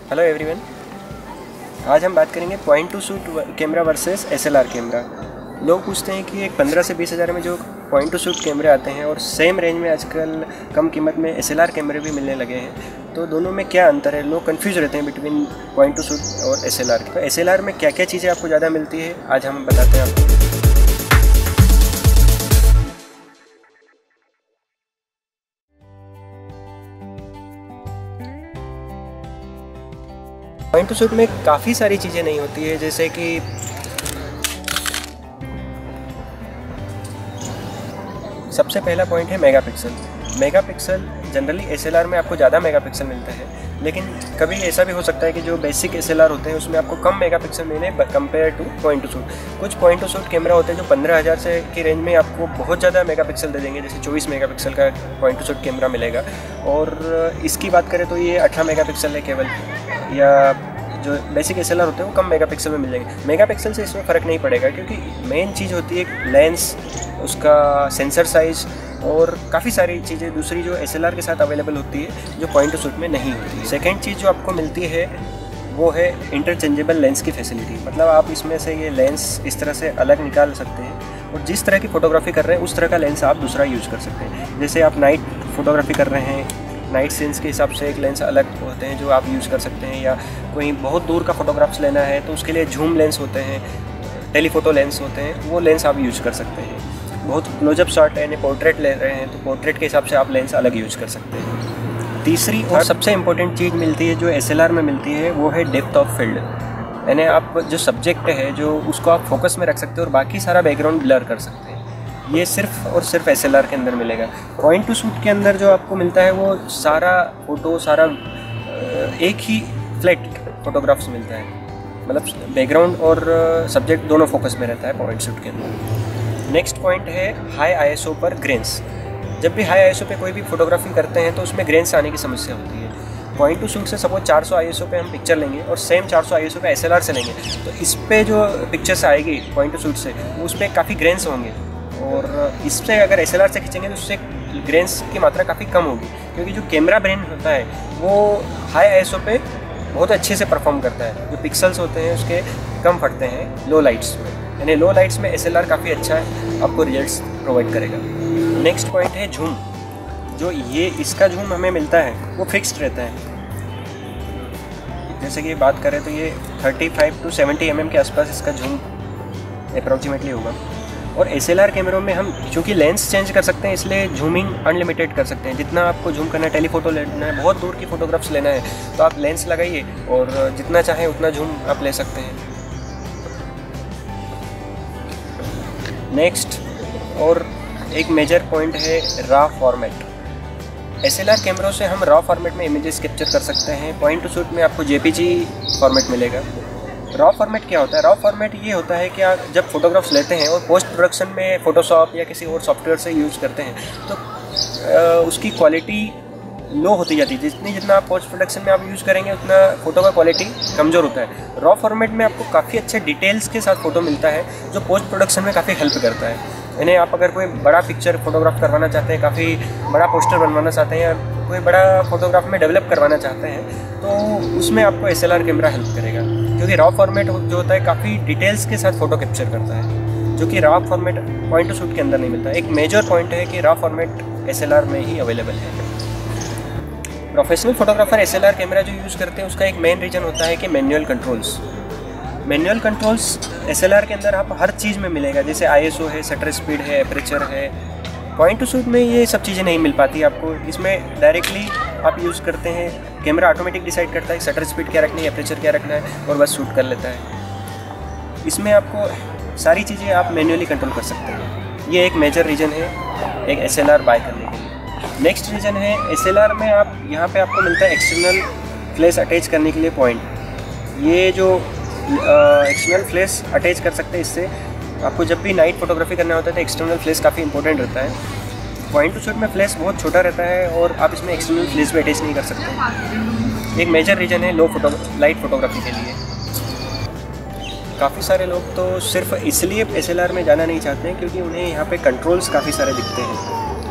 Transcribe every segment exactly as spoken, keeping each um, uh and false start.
Hello everyone, आज हम बात करेंगे point to shoot camera versus SLR camera. लोग पूछते हैं कि एक पंद्रह से बीस हज़ार में जो पॉइंट टू शूट कैमरे आते हैं और सेम रेंज में आजकल कम कीमत में एसएलआर कैमरे भी मिलने लगे हैं, तो दोनों में क्या अंतर है। लोग कंफ्यूज रहते हैं बिटवीन पॉइंट टू शूट और एसएलआर। तो एसएलआर में क्या क्या चीज़ें आपको ज़्यादा मिलती है, आज हम बताते हैं आपको। पॉइंट टू शूट में काफ़ी सारी चीज़ें नहीं होती है, जैसे कि सबसे पहला पॉइंट है मेगापिक्सल। मेगापिक्सल जनरली एसएलआर में आपको ज़्यादा मेगापिक्सल मिलता है, लेकिन कभी ऐसा भी हो सकता है कि जो बेसिक एसएलआर होते हैं उसमें आपको कम मेगापिक्सल मिले compare to point to shoot. कुछ पॉइंट टू शूट कैमरा होते हैं जो पंद्रह हज़ार से की रेंज में आपको बहुत ज़्यादा मेगापिक्सल दे देंगे, जैसे चौबीस मेगापिक्सल का पॉइंट टू शूट कैमरा मिलेगा। और इसकी बात करें तो ये अठारह मेगापिक्सल है केवल, या जो बेसिक एसएलआर होते हैं वो कम मेगापिक्सल में मिल जाएंगे। मेगापिक्सल से इसमें फ़र्क नहीं पड़ेगा, क्योंकि मेन चीज़ होती है लेंस, उसका सेंसर साइज़ और काफ़ी सारी चीज़ें दूसरी जो एसएलआर के साथ अवेलेबल होती है जो पॉइंट टू शूट में नहीं होती है। सेकेंड चीज़ जो आपको मिलती है वो है इंटरचेंजेबल लेंस की फैसिलिटी। मतलब आप इसमें से ये लेंस इस तरह से अलग निकाल सकते हैं और जिस तरह की फ़ोटोग्राफी कर रहे हैं उस तरह का लेंस आप दूसरा यूज़ कर सकते हैं। जैसे आप नाइट फोटोग्राफी कर रहे हैं, नाइट सीन्स के हिसाब से एक लेंस अलग होते हैं जो आप यूज़ कर सकते हैं, या कोई बहुत दूर का फोटोग्राफ्स लेना है तो उसके लिए झूम लेंस होते हैं, टेलीफोटो लेंस होते हैं, वो लेंस आप यूज़ कर सकते हैं। बहुत क्लोजअप शॉट यानी पोर्ट्रेट ले रहे हैं तो पोर्ट्रेट के हिसाब से आप लेंस अलग यूज़ कर सकते हैं। तीसरी और सबसे इम्पोर्टेंट चीज़ मिलती है जो एसएलआर में मिलती है वो है डेप्थ ऑफ फील्ड। यानी आप जो सब्जेक्ट है जो उसको आप फोकस में रख सकते हो और बाकी सारा बैकग्राउंड ब्लर कर सकते हैं। ये सिर्फ और सिर्फ एसएलआर के अंदर मिलेगा। पॉइंट टू शूट के अंदर जो आपको मिलता है वो सारा फोटो सारा एक ही फ्लैट फोटोग्राफ्स मिलता है, मतलब बैकग्राउंड और सब्जेक्ट दोनों फोकस में रहता है पॉइंट शूट के अंदर। नेक्स्ट पॉइंट है हाई आईएसओ पर ग्रेन्स। जब भी हाई आईएसओ पे कोई भी फोटोग्राफी करते हैं तो उसमें ग्रेन्स आने की समस्या होती है। पॉइंट टू शूट से सपोज चार सौ आईएसओ पे हम पिक्चर लेंगे और सेम चार सौ आईएसओ पे एसएलआर से लेंगे, तो इस पे जो पिक्चर्स आएगी पॉइंट टू शूट से उस पर काफ़ी ग्रेन्स होंगे, और इससे अगर एसएलआर से खींचेंगे तो उससे ग्रेन्स की मात्रा काफ़ी कम होगी, क्योंकि जो कैमरा ब्रेन होता है वो हाई आईएसओ पे बहुत अच्छे से परफॉर्म करता है। जो पिक्सल्स होते हैं उसके कम फटते हैं लो लाइट्स में, यानी लो लाइट्स में एसएलआर काफ़ी अच्छा है, आपको रिजल्ट्स प्रोवाइड करेगा। नेक्स्ट पॉइंट है झूम। जो ये इसका झूम हमें मिलता है वो फिक्स्ड रहता है। जैसे कि बात करें तो ये पैंतीस टू सत्तर एम एम के आसपास इसका झूम अप्रॉक्सीमेटली होगा। और एसएलआर कैमरों में हम चूँकि लेंस चेंज कर सकते हैं इसलिए झूमिंग अनलिमिटेड कर सकते हैं। जितना आपको झूम करना है, टेलीफोटो लेना है, बहुत दूर की फोटोग्राफ्स लेना है तो आप लेंस लगाइए और जितना चाहें उतना झूम आप ले सकते हैं। नेक्स्ट और एक मेजर पॉइंट है रॉ फॉर्मेट। एसएलआर कैमरों से हम रॉ फॉर्मेट में इमेजेस कैप्चर कर सकते हैं। पॉइंट टू शूट में आपको जेपीजी फॉर्मेट मिलेगा। रॉ फॉर्मेट क्या होता है? रॉ फॉर्मेट ये होता है कि आप जब फोटोग्राफ्स लेते हैं और पोस्ट प्रोडक्शन में फ़ोटोशॉप या किसी और सॉफ्टवेयर से यूज़ करते हैं तो उसकी क्वालिटी लो होती जाती है। जितनी जितना आप पोस्ट प्रोडक्शन में आप यूज़ करेंगे उतना फ़ोटो का क्वालिटी कमज़ोर होता है। रॉ फॉर्मेट में आपको काफ़ी अच्छे डिटेल्स के साथ फ़ोटो मिलता है जो पोस्ट प्रोडक्शन में काफ़ी हेल्प करता है। यानी आप अगर कोई बड़ा पिक्चर फोटोग्राफ करवाना चाहते हैं, काफ़ी बड़ा पोस्टर बनवाना चाहते हैं या कोई बड़ा फोटोग्राफ में डेवलप करवाना चाहते हैं तो उसमें आपको एसएलआर कैमरा हेल्प करेगा, क्योंकि रॉ फॉर्मेट जो होता है काफ़ी डिटेल्स के साथ फ़ोटो कैप्चर करता है, जो कि raw format point to shoot के अंदर नहीं मिलता। एक मेजर पॉइंट है कि रॉ फॉर्मेट एसएलआर में ही अवेलेबल है। प्रोफेशनल फोटोग्राफर एसएलआर कैमरा जो यूज़ करते हैं उसका एक मेन रीज़न होता है कि manual controls. Manual controls SLR के अंदर आप हर चीज़ में मिलेगा, जैसे आईएसओ है, शटर स्पीड है, एपरेचर है। पॉइंट टू शूट में ये सब चीज़ें नहीं मिल पाती आपको। इसमें डायरेक्टली आप यूज़ करते हैं, कैमरा ऑटोमेटिक डिसाइड करता है शटर स्पीड क्या रखनी है, एपरेचर क्या रखना है और बस शूट कर लेता है। इसमें आपको सारी चीज़ें आप मैन्युअली कंट्रोल कर सकते हैं। ये एक मेजर रीज़न है एक एसएलआर बाय करने के लिए। नेक्स्ट रीज़न है एसएलआर में आप यहाँ पे आपको मिलता है एक्सटर्नल फ्लैश अटैच करने के लिए पॉइंट। ये जो एक्सटर्नल फ्लैश अटैच कर सकते हैं, इससे आपको जब भी नाइट फोटोग्राफी करना होता है तो एक्सटर्नल फ्लैश काफ़ी इंपॉर्टेंट रहता है। पॉइंट टू शूट में फ्लैश बहुत छोटा रहता है और आप इसमें एक्सटर्नल फ्लैश भी अटैच नहीं कर सकते। एक मेजर रीज़न है लो फोटो लाइट फोटोग्राफी के लिए। काफ़ी सारे लोग तो सिर्फ इसलिए एसएलआर में जाना नहीं चाहते हैं क्योंकि उन्हें यहाँ पे कंट्रोल्स काफ़ी सारे दिखते हैं।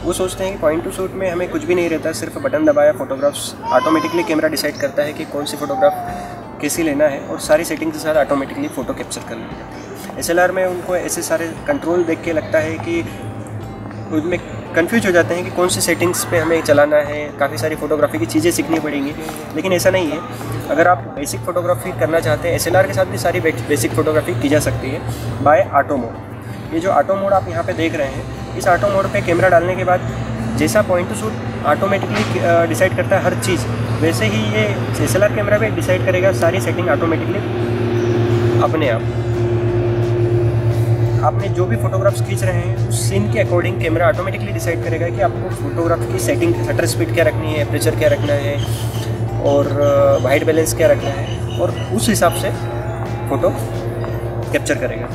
वो सोचते हैं कि पॉइंट टू शूट में हमें कुछ भी नहीं रहता, सिर्फ बटन दबाया फोटोग्राफ्स ऑटोमेटिकली कैमरा डिसाइड करता है कि कौन सी फ़ोटोग्राफ कैसी लेना है और सारी सेटिंग के साथ ऑटोमेटिकली फ़ोटो कैप्चर कर ली जाती है। एस एल आर में उनको ऐसे सारे कंट्रोल देख के लगता है कि उनमें कंफ्यूज हो जाते हैं कि कौन सी सेटिंग्स पे हमें चलाना है, काफ़ी सारी फ़ोटोग्राफी की चीज़ें सीखनी पड़ेंगी। लेकिन ऐसा नहीं है, अगर आप बेसिक फ़ोटोग्राफी करना चाहते हैं एस एल आर के साथ भी सारी बेसिक फ़ोटोग्राफी की जा सकती है बाय ऑटो मोड। ये जो ऑटो मोड आप यहाँ पे देख रहे हैं, इस ऑटो मोड पे कैमरा डालने के बाद जैसा point to shoot automatically decide करता है हर चीज़, वैसे ही ये एस एल आर कैमरा भी डिसाइड करेगा सारी सेटिंग ऑटोमेटिकली अपने आप। आपने जो भी फोटोग्राफ्स खींच रहे हैं उस सीन के अकॉर्डिंग कैमरा ऑटोमेटिकली डिसाइड करेगा कि आपको फोटोग्राफ की सेटिंग, शटर स्पीड क्या रखनी है, एपरेचर क्या रखना है और वाइट बैलेंस क्या रखना है, और उस हिसाब से फ़ोटो कैप्चर करेगा।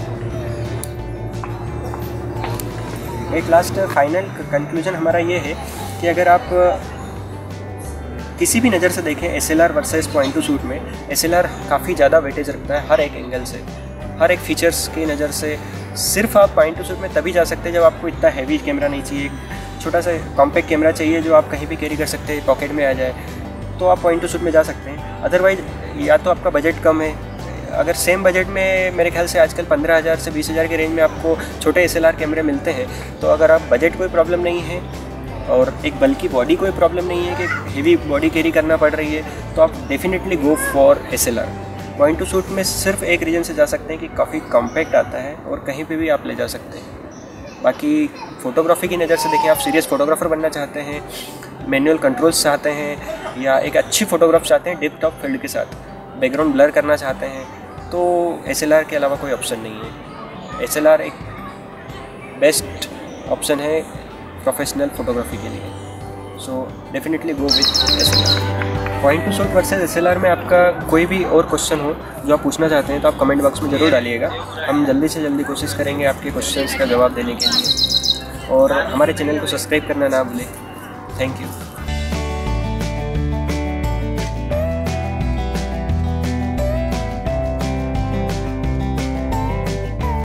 एक लास्ट फाइनल कंक्लूजन हमारा ये है कि अगर आप किसी भी नज़र से देखें S L R versus point to shoot में, एस एल आर काफ़ी ज़्यादा वेटेज रखता है हर एक एंगल से, हर एक फीचर्स की नज़र से। सिर्फ आप पॉइंट टू शूट में तभी जा सकते हैं जब आपको इतना हैवी कैमरा नहीं चाहिए, छोटा सा कॉम्पैक्ट कैमरा चाहिए जो आप कहीं भी कैरी कर सकते हैं, पॉकेट में आ जाए, तो आप पॉइंट टू शूट में जा सकते हैं। अदरवाइज़ या तो आपका बजट कम है, अगर सेम बजट में मेरे ख्याल से आजकल पंद्रह हज़ार से बीस हज़ार के रेंज में आपको छोटे एस एल आर कैमरे मिलते हैं, तो अगर आप बजट कोई प्रॉब्लम नहीं है और एक बल्कि बॉडी कोई प्रॉब्लम नहीं है कि हेवी बॉडी कैरी करना पड़ रही है, तो आप definitely go for S L R. Point to shoot में सिर्फ एक रीज़न से जा सकते हैं कि काफ़ी कॉम्पैक्ट आता है और कहीं पे भी आप ले जा सकते हैं। बाकी फ़ोटोग्राफी की नज़र से देखें, आप सीरियस फोटोग्राफर बनना चाहते हैं, मैनुअल कंट्रोल्स चाहते हैं या एक अच्छी फ़ोटोग्राफ चाहते हैं डेप्थ ऑफ फील्ड के साथ, बैकग्राउंड ब्लर करना चाहते हैं, तो एस एल आर के अलावा कोई ऑप्शन नहीं है। एस एल आर एक बेस्ट ऑप्शन है प्रोफेशनल फ़ोटोग्राफी के लिए, so definitely go with S L R. Point to shoot versus S L R में आपका कोई भी और क्वेश्चन हो जो आप पूछना चाहते हैं तो आप कमेंट बॉक्स में ज़रूर डालिएगा, हम जल्दी से जल्दी कोशिश करेंगे आपके क्वेश्चंस का जवाब देने के लिए। और हमारे चैनल को सब्सक्राइब करना ना भूलें। Thank you.